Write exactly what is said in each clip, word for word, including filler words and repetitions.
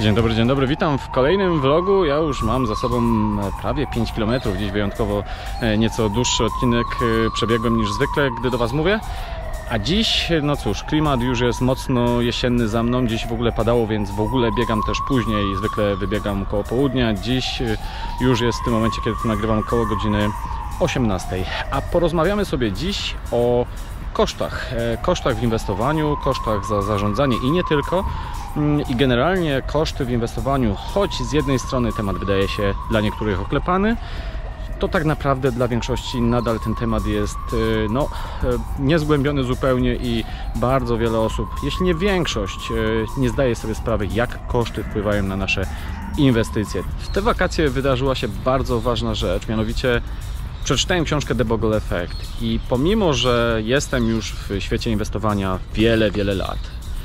Dzień dobry, dzień dobry, witam w kolejnym vlogu. Ja już mam za sobą prawie pięć kilometrów, dziś wyjątkowo nieco dłuższy odcinek przebiegłem niż zwykle, gdy do Was mówię. A dziś, no cóż, klimat już jest mocno jesienny za mną, dziś w ogóle padało, więc w ogóle biegam też później, zwykle wybiegam koło południa. Dziś już jest w tym momencie, kiedy to nagrywam, około godziny osiemnastej. A porozmawiamy sobie dziś o kosztach, kosztach w inwestowaniu, kosztach za zarządzanie i nie tylko. I generalnie koszty w inwestowaniu, choć z jednej strony temat wydaje się dla niektórych oklepany, to tak naprawdę dla większości nadal ten temat jest no, niezgłębiony zupełnie i bardzo wiele osób, jeśli nie większość, nie zdaje sobie sprawy, jak koszty wpływają na nasze inwestycje. W te wakacje wydarzyła się bardzo ważna rzecz, mianowicie przeczytałem książkę The Bogle Effect i pomimo, że jestem już w świecie inwestowania wiele, wiele lat,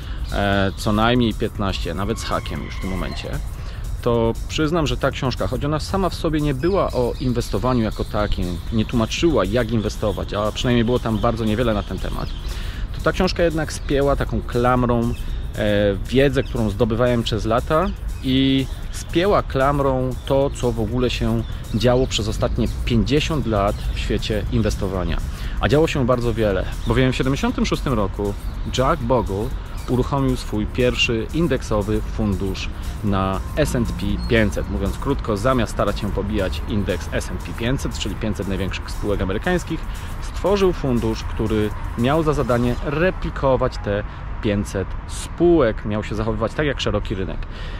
co najmniej piętnaście, nawet z hakiem już w tym momencie, to przyznam, że ta książka, choć ona sama w sobie nie była o inwestowaniu jako takim, nie tłumaczyła, jak inwestować, a przynajmniej było tam bardzo niewiele na ten temat, to ta książka jednak spięła taką klamrą e, wiedzę, którą zdobywałem przez lata i spięła klamrą to, co w ogóle się działo przez ostatnie pięćdziesiąt lat w świecie inwestowania. A działo się bardzo wiele, bowiem w tysiąc dziewięćset siedemdziesiątym szóstym roku Jack Bogle uruchomił swój pierwszy indeksowy fundusz na S and P pięćset. Mówiąc krótko, zamiast starać się pobijać indeks S and P pięćset, czyli pięćset największych spółek amerykańskich, stworzył fundusz, który miał za zadanie replikować te pięćset spółek. Miał się zachowywać tak jak szeroki rynek.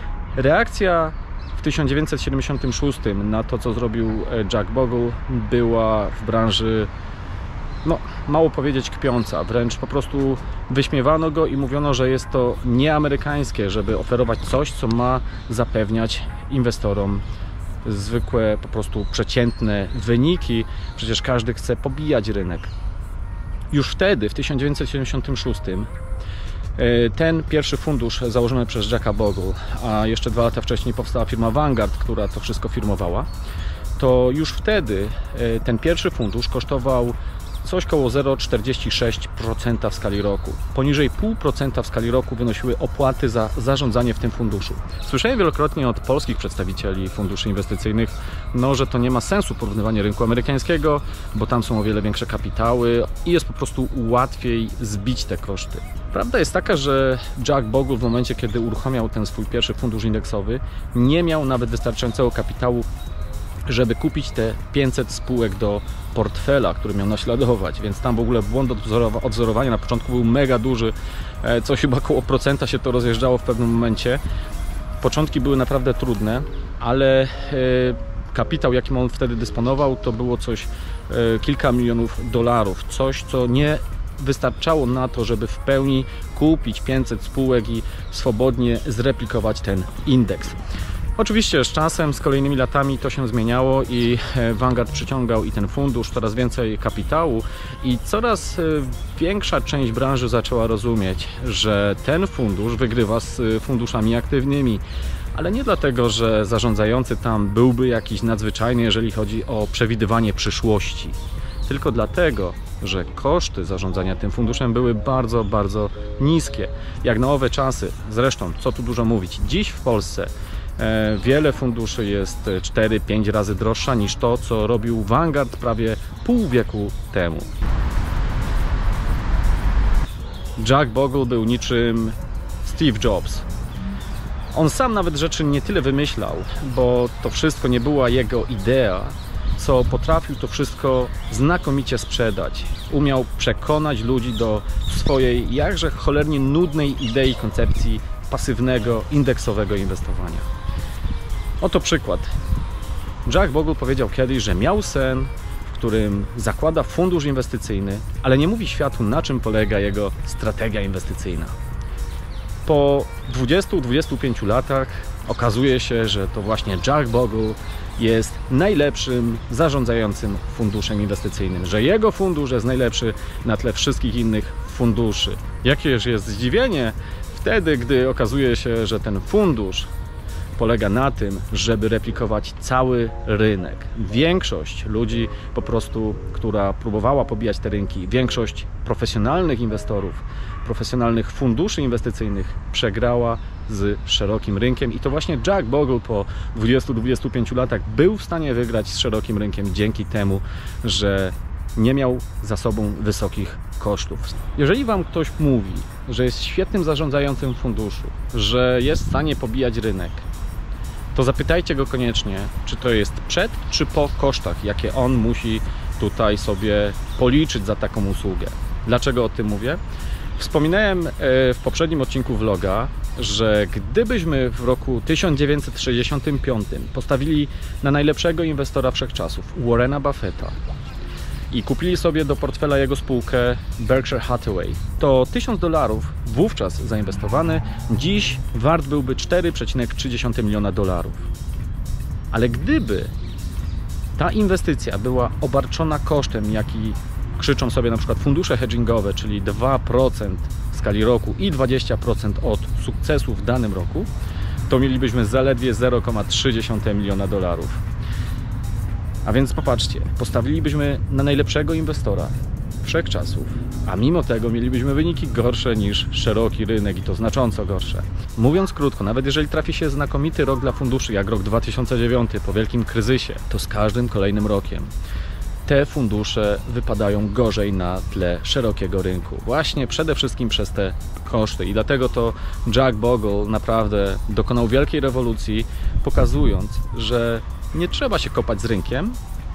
Reakcja w tysiąc dziewięćset siedemdziesiątym szóstym na to, co zrobił Jack Bogle, była w branży, no, mało powiedzieć, kpiąca. Wręcz po prostu wyśmiewano go i mówiono, że jest to nieamerykańskie, żeby oferować coś, co ma zapewniać inwestorom zwykłe, po prostu przeciętne wyniki. Przecież każdy chce pobijać rynek. Już wtedy, w tysiąc dziewięćset siedemdziesiątym szóstym, ten pierwszy fundusz założony przez Jacka Bogle, a jeszcze dwa lata wcześniej powstała firma Vanguard, która to wszystko firmowała, to już wtedy ten pierwszy fundusz kosztował coś koło zero przecinek czterdzieści sześć procent w skali roku. Poniżej zero przecinek pięć procent w skali roku wynosiły opłaty za zarządzanie w tym funduszu. Słyszałem wielokrotnie od polskich przedstawicieli funduszy inwestycyjnych, no, że to nie ma sensu porównywanie rynku amerykańskiego, bo tam są o wiele większe kapitały i jest po prostu łatwiej zbić te koszty. Prawda jest taka, że Jack Bogle w momencie, kiedy uruchamiał ten swój pierwszy fundusz indeksowy, nie miał nawet wystarczającego kapitału, żeby kupić te pięćset spółek do portfela, który miał naśladować, więc tam w ogóle błąd odzorowania na początku był mega duży, coś chyba około procenta się to rozjeżdżało w pewnym momencie. Początki były naprawdę trudne, ale kapitał, jakim on wtedy dysponował, to było coś kilka milionów dolarów, coś, co nie wystarczało na to, żeby w pełni kupić pięćset spółek i swobodnie zreplikować ten indeks. Oczywiście z czasem, z kolejnymi latami to się zmieniało i Vanguard przyciągał i ten fundusz, coraz więcej kapitału i coraz większa część branży zaczęła rozumieć, że ten fundusz wygrywa z funduszami aktywnymi, ale nie dlatego, że zarządzający tam byłby jakiś nadzwyczajny, jeżeli chodzi o przewidywanie przyszłości, tylko dlatego, że koszty zarządzania tym funduszem były bardzo, bardzo niskie. Jak na owe czasy, zresztą co tu dużo mówić, dziś w Polsce wiele funduszy jest cztery pięć razy droższa niż to, co robił Vanguard prawie pół wieku temu. Jack Bogle był niczym Steve Jobs. On sam nawet rzeczy nie tyle wymyślał, bo to wszystko nie była jego idea, co potrafił to wszystko znakomicie sprzedać. Umiał przekonać ludzi do swojej jakże cholernie nudnej idei, koncepcji pasywnego, indeksowego inwestowania. Oto przykład. Jack Bogle powiedział kiedyś, że miał sen, w którym zakłada fundusz inwestycyjny, ale nie mówi światu, na czym polega jego strategia inwestycyjna. Po dwudziestu do dwudziestu pięciu latach okazuje się, że to właśnie Jack Bogle jest najlepszym zarządzającym funduszem inwestycyjnym, że jego fundusz jest najlepszy na tle wszystkich innych funduszy. Jakież jest zdziwienie wtedy, gdy okazuje się, że ten fundusz polega na tym, żeby replikować cały rynek. Większość ludzi po prostu, która próbowała pobijać te rynki, większość profesjonalnych inwestorów profesjonalnych funduszy inwestycyjnych przegrała z szerokim rynkiem i to właśnie Jack Bogle po dwudziestu do dwudziestu pięciu latach był w stanie wygrać z szerokim rynkiem dzięki temu, że nie miał za sobą wysokich kosztów. Jeżeli Wam ktoś mówi, że jest świetnym zarządzającym funduszu, że jest w stanie pobijać rynek, to zapytajcie go koniecznie, czy to jest przed, czy po kosztach, jakie on musi tutaj sobie policzyć za taką usługę. Dlaczego o tym mówię? Wspominałem w poprzednim odcinku vloga, że gdybyśmy w roku tysiąc dziewięćset sześćdziesiątym piątym postawili na najlepszego inwestora wszechczasów, Warrena Buffetta, i kupili sobie do portfela jego spółkę Berkshire Hathaway, to tysiąc dolarów wówczas zainwestowany dziś wart byłby cztery przecinek trzy miliona dolarów. Ale gdyby ta inwestycja była obarczona kosztem, jaki krzyczą sobie na przykład fundusze hedgingowe, czyli dwa procent w skali roku i dwadzieścia procent od sukcesu w danym roku, to mielibyśmy zaledwie zero przecinek trzy miliona dolarów. A więc popatrzcie, postawilibyśmy na najlepszego inwestora wszechczasów, a mimo tego mielibyśmy wyniki gorsze niż szeroki rynek i to znacząco gorsze. Mówiąc krótko, nawet jeżeli trafi się znakomity rok dla funduszy, jak rok dwa tysiące dziewiąty po wielkim kryzysie, to z każdym kolejnym rokiem te fundusze wypadają gorzej na tle szerokiego rynku. Właśnie przede wszystkim przez te koszty i dlatego to Jack Bogle naprawdę dokonał wielkiej rewolucji, pokazując, że nie trzeba się kopać z rynkiem,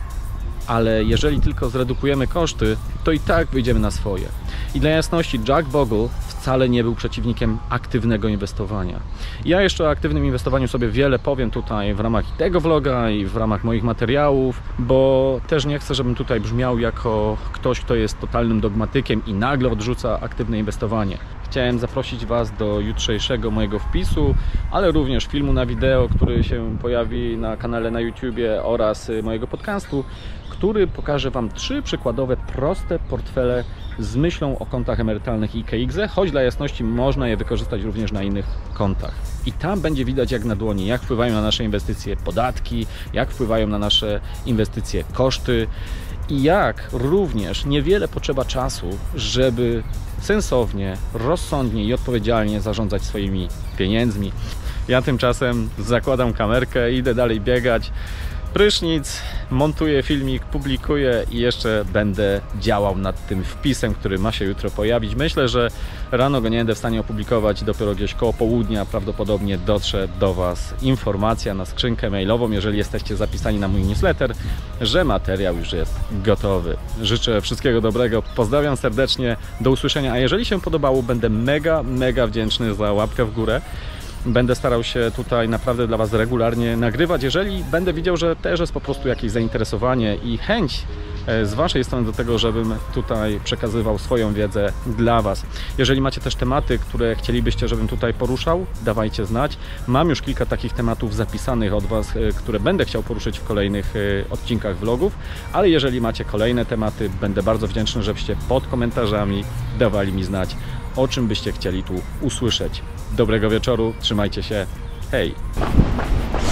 ale jeżeli tylko zredukujemy koszty, to i tak wyjdziemy na swoje. I dla jasności, Jack Bogle wcale nie był przeciwnikiem aktywnego inwestowania. Ja jeszcze o aktywnym inwestowaniu sobie wiele powiem tutaj w ramach tego vloga i w ramach moich materiałów, bo też nie chcę, żebym tutaj brzmiał jako ktoś, kto jest totalnym dogmatykiem i nagle odrzuca aktywne inwestowanie. Chciałem zaprosić Was do jutrzejszego mojego wpisu, ale również filmu na wideo, który się pojawi na kanale na YouTubie oraz mojego podcastu, który pokaże Wam trzy przykładowe, proste portfele z myślą o kontach emerytalnych i K X E, choć dla jasności można je wykorzystać również na innych kontach. I tam będzie widać jak na dłoni, jak wpływają na nasze inwestycje podatki, jak wpływają na nasze inwestycje koszty i jak również niewiele potrzeba czasu, żeby sensownie, rozsądnie i odpowiedzialnie zarządzać swoimi pieniędzmi. Ja tymczasem zakładam kamerkę, idę dalej biegać, prysznic, montuję filmik, publikuję i jeszcze będę działał nad tym wpisem, który ma się jutro pojawić. Myślę, że rano go nie będę w stanie opublikować, dopiero gdzieś koło południa prawdopodobnie dotrze do Was informacja na skrzynkę mailową, jeżeli jesteście zapisani na mój newsletter, że materiał już jest gotowy. Życzę wszystkiego dobrego, pozdrawiam serdecznie, do usłyszenia, a jeżeli się podobało, będę mega, mega wdzięczny za łapkę w górę. Będę starał się tutaj naprawdę dla Was regularnie nagrywać. Jeżeli będę widział, że też jest po prostu jakieś zainteresowanie i chęć z Waszej strony do tego, żebym tutaj przekazywał swoją wiedzę dla Was. Jeżeli macie też tematy, które chcielibyście, żebym tutaj poruszał, dawajcie znać. Mam już kilka takich tematów zapisanych od Was, które będę chciał poruszyć w kolejnych odcinkach vlogów, ale jeżeli macie kolejne tematy, będę bardzo wdzięczny, żebyście pod komentarzami dawali mi znać, o czym byście chcieli tu usłyszeć. Dobrego wieczoru, trzymajcie się, hej!